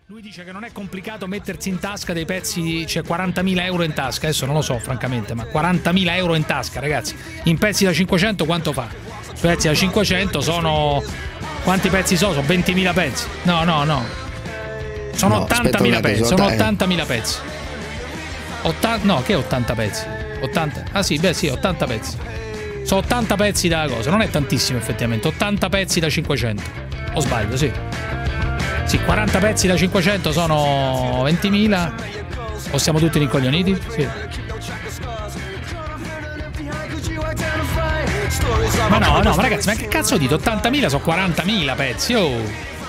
Lui dice che non è complicato mettersi in tasca dei pezzi, cioè 40.000 euro in tasca, adesso non lo so francamente, ma 40.000 euro in tasca, ragazzi, in pezzi da 500 quanto fa? Pezzi da 500 sono... quanti pezzi sono? Sono 20.000 pezzi? No, no, no. Sono 80.000 pezzi, sono 80.000 pezzi. No, che 80 pezzi? 80? Ah sì, beh sì, 80 pezzi. Sono 80 pezzi da cosa, non è tantissimo effettivamente, 80 pezzi da 500. O sbaglio, sì. Sì, 40 pezzi da 500 sono 20.000. O siamo tutti rincoglioniti? Sì. Ma no, no, ma ragazzi, ma che cazzo dite? 80.000 sono 40.000 pezzi, oh!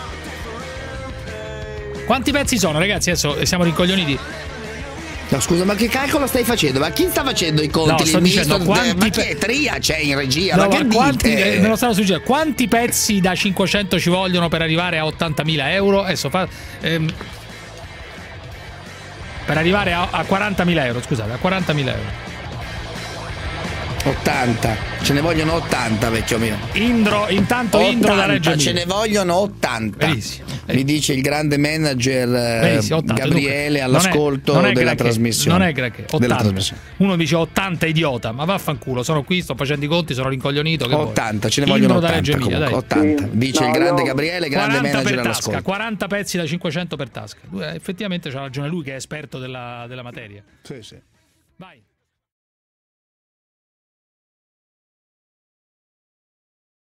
Quanti pezzi sono, ragazzi? Adesso siamo rincoglioniti. No, scusa, ma che calcolo stai facendo? Ma chi sta facendo i conti? No, sto dicendo ma che è Tria c'è in regia? No, ma che dite? Me lo stavo suggerendo. Quanti pezzi da 500 ci vogliono per arrivare a 80.000 euro? Adesso per arrivare a 40.000 euro, scusate, a 40.000 euro. 80, ce ne vogliono 80, vecchio mio. Intanto 80, Indro da Reggio Emilia. Ce ne vogliono 80. Benissimo. Mi dice il grande manager 80, Gabriele all'ascolto della trasmissione. Non è granché. 80. Uno dice 80 idiota, ma vaffanculo, sono qui, sto facendo i conti, sono rincoglionito. 80, ce ne vogliono 80. Da Reggio Emilia, dai. 80. Dice il grande Gabriele, grande manager all'ascolto. 40 pezzi da 500 per tasca. Effettivamente c'ha ragione lui che è esperto della materia. Sì, sì. Vai.